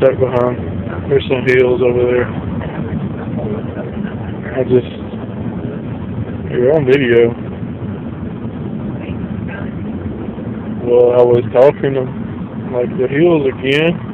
stuck behind. There's some hills over there. You're on video. Well, I was talking to, like, the hills again.